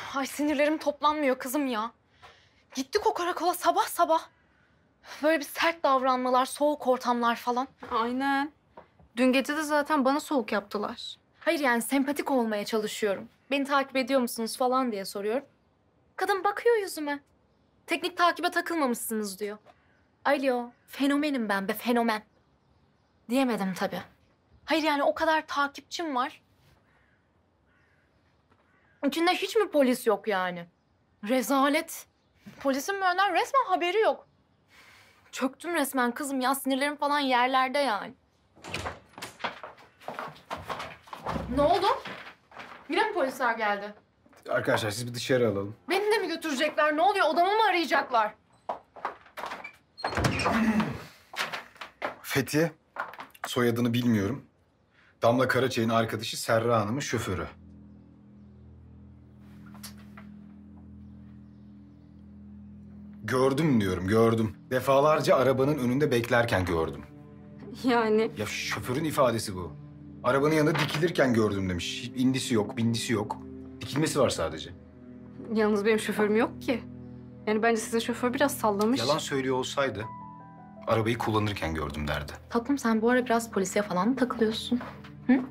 Ay sinirlerim toplanmıyor kızım ya. Gittik o karakola sabah sabah. Böyle bir sert davranmalar, soğuk ortamlar falan. Aynen. Dün gece de zaten bana soğuk yaptılar. Hayır yani sempatik olmaya çalışıyorum. Beni takip ediyor musunuz falan diye soruyorum. Kadın bakıyor yüzüme. Teknik takibe takılmamışsınız diyor. Alo, fenomenim ben be, fenomen. Diyemedim tabii. Hayır yani o kadar takipçim var. İçinde hiç mi polis yok yani? Rezalet. Polisin benden resmen haberi yok. Çöktüm resmen kızım ya, sinirlerim falan yerlerde yani. Ne oldu? Yine mi polisler geldi? Arkadaşlar siz bir dışarı alalım. Beni de mi götürecekler? Ne oluyor? Odamı mı arayacaklar? Fethiye, soyadını bilmiyorum. Damla Karaçay'ın arkadaşı Serra Hanım'ın şoförü. Gördüm diyorum, gördüm. Defalarca arabanın önünde beklerken gördüm. Yani Ya şoförün ifadesi bu. Arabanın yanında dikilirken gördüm demiş. İndisi yok, bindisi yok. Dikilmesi var sadece. yalnız benim şoförüm yok ki. Yani bence sizin şoför biraz sallamış. Yalan söylüyor olsaydı arabayı kullanırken gördüm derdi. Tatlım sen bu ara biraz polisiye falan mı takılıyorsun? Hı?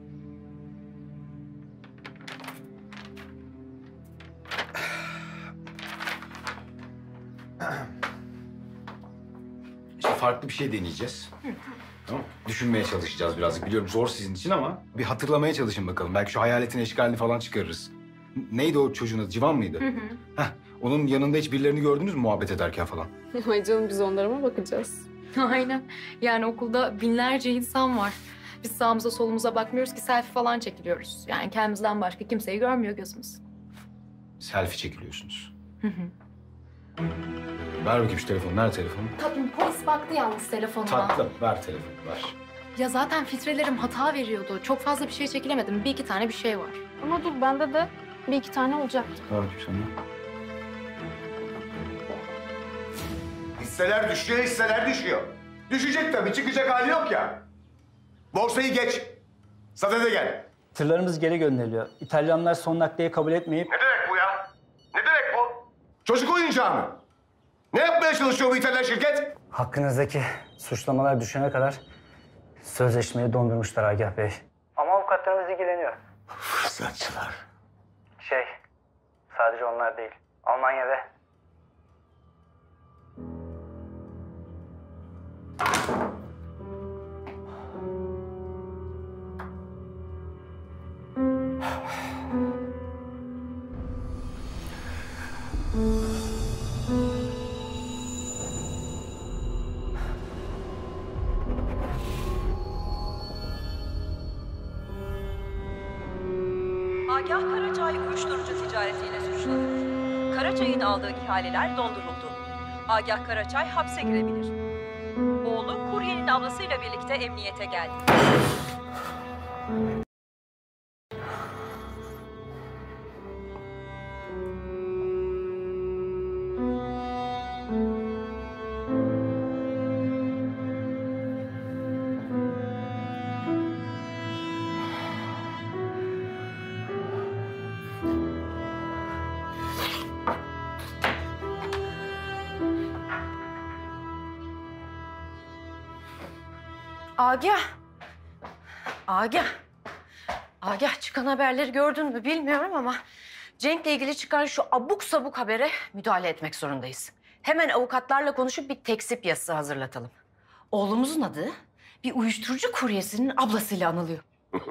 İşte farklı bir şey deneyeceğiz. Tamam. Düşünmeye çalışacağız birazcık. Biliyorum zor sizin için ama bir hatırlamaya çalışın bakalım. Belki şu hayaletin eşkalini falan çıkarırız. Neydi o çocuğun adı? Civan mıydı? Heh, onun yanında hiç birilerini gördünüz mü muhabbet ederken falan? Ay canım biz onlara mı bakacağız? Aynen. Yani okulda binlerce insan var. Biz sağımıza solumuza bakmıyoruz ki, selfie falan çekiliyoruz. Yani kendimizden başka kimseyi görmüyor gözümüz. Selfie çekiliyorsunuz. Ver bakayım şu telefonu. Nerede telefonu? Tatlım polis baktı yalnız telefonuma. Tatlım. Ver telefonu. Ver. Ya zaten filtrelerim hata veriyordu. Çok fazla bir şey çekilemedim. Bir iki tane bir şey var. Ama dur bende de bir iki tane olacak. Ver bakayım sen de. Hisseler düşüyor, hisseler düşüyor. Düşecek tabii, çıkacak hali yok ya. Borsayı geç. Sadede gel. Tırlarımız geri gönderiliyor. İtalyanlar son nakliye kabul etmeyip... Ne demek bu ya? Ne demek bu? Çocuk oyuncağı mı? Ne yapmaya çalışıyor bu İtalyan şirket? Hakkınızdaki suçlamalar düşene kadar sözleşmeyi dondurmuşlar Agah Bey. Ama avukatlarımız ilgileniyor. Fırsatçılar. Sadece onlar değil. Almanya ve... Agah Karacay uyuşturucu ticaretiyle suçlanıyor. Karacay'ın aldığı ihaleler donduruldu. Agah Karaçay hapse girebilir. Oğlu kuryenin ablasıyla birlikte emniyete geldi. Agah. Agah. Agah çıkan haberleri gördün mü bilmiyorum ama Cenk'le ilgili çıkan şu abuk sabuk habere müdahale etmek zorundayız. Hemen avukatlarla konuşup bir tekzip yazısı hazırlatalım. Oğlumuzun adı bir uyuşturucu kuryesinin ablasıyla anılıyor.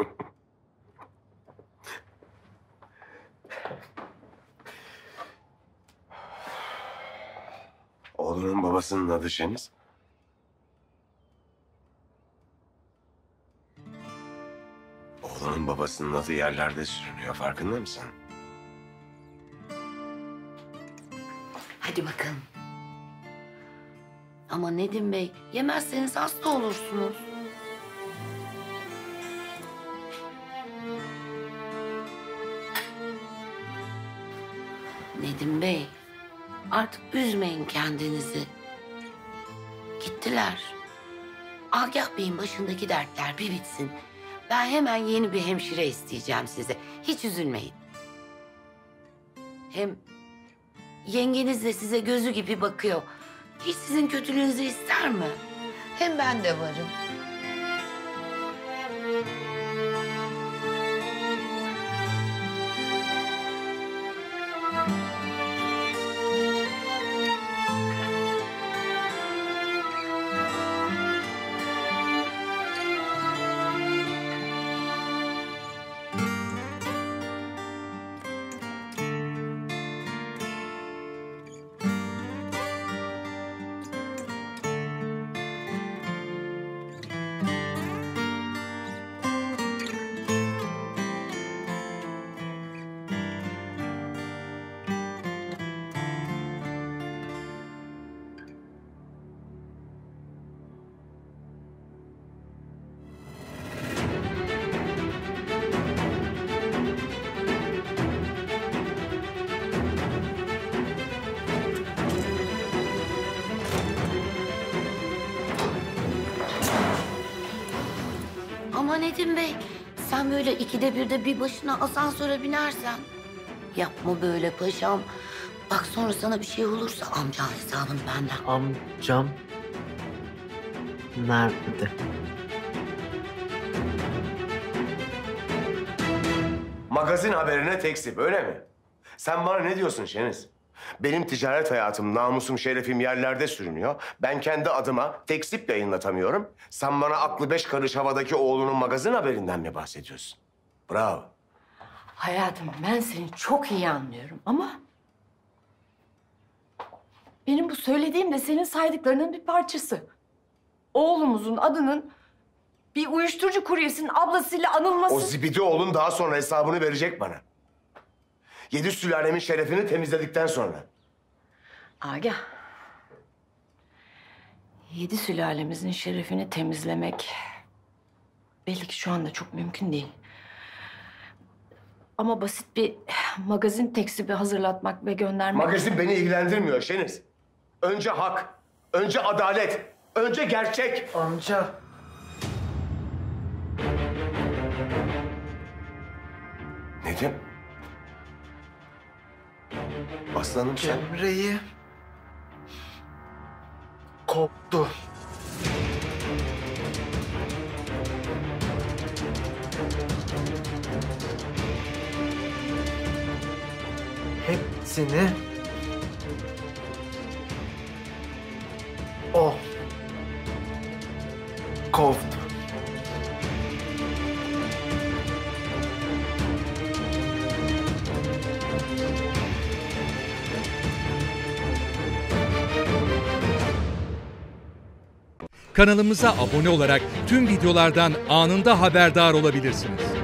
Oğlunun babasının adı Şeniz. Oğlunun babasının adı yerlerde sürünüyor, farkında mısın? Hadi bakalım. Ama Nedim Bey, yemezseniz hasta olursunuz. Nedim Bey, artık üzmeyin kendinizi. Gittiler. Agah Bey'in başındaki dertler bir bitsin. Ben hemen yeni bir hemşire isteyeceğim size. Hiç üzülmeyin. Hem yengeniz de size gözü gibi bakıyor. Hiç sizin kötülüğünüzü ister mi? Hem ben de varım. Ama Nedim Bey, sen böyle ikide birde bir başına asansöre binersen. Yapma böyle paşam. Bak sonra sana bir şey olursa amca hesabını benden. Amcam nerede? Magazin haberine tekzip, öyle mi? Sen bana ne diyorsun Şeniz? Benim ticaret hayatım, namusum, şerefim yerlerde sürünüyor. Ben kendi adıma tekzip yayınlatamıyorum. Sen bana aklı 5 karış havadaki oğlunun magazin haberinden mi bahsediyorsun? Bravo. Hayatım ben seni çok iyi anlıyorum ama... benim bu söylediğim de senin saydıklarının bir parçası. Oğlumuzun adının bir uyuşturucu kuryesinin ablasıyla anılması... O zibidi oğlun daha sonra hesabını verecek bana. 7 sülalemin şerefini temizledikten sonra. Agah. 7 sülalemizin şerefini temizlemek... belli ki şu anda çok mümkün değil. Ama basit bir magazin tekzibi hazırlatmak ve göndermek... Magazin beni ilgilendirmiyor Şeniz. Önce hak, önce adalet, önce gerçek. Amca. Nedim? Aslanım sen... Cemre'yi koptu. Hepsini o kovdu. Kanalımıza abone olarak tüm videolardan anında haberdar olabilirsiniz.